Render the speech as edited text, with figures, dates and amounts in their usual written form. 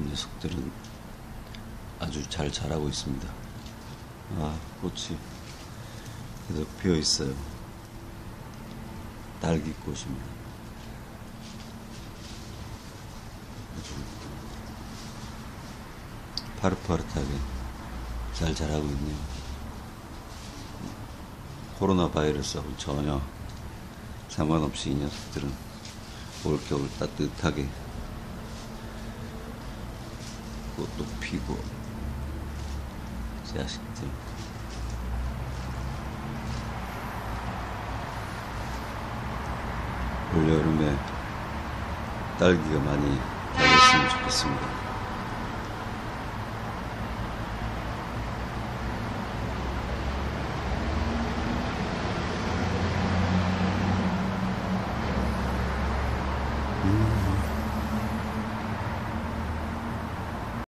녀석들은 아주 잘 자라고 있습니다. 아, 꽃이 계속 피어 있어요. 딸기꽃입니다. 아주 파릇파릇하게 잘 자라고 있네요. 코로나 바이러스하고 전혀 상관없이 이 녀석들은 올겨울 따뜻하게 꽃도 피고, 자식들 올여름에 딸기가 많이 달렸으면 좋겠습니다.